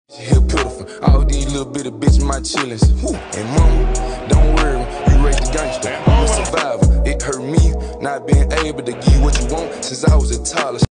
Here pitiful, all these little bitty bitches my chillins. And mama, don't worry, you raised the gangster. I'm a survivor. It hurt me not being able to give you what you want since I was a toddler.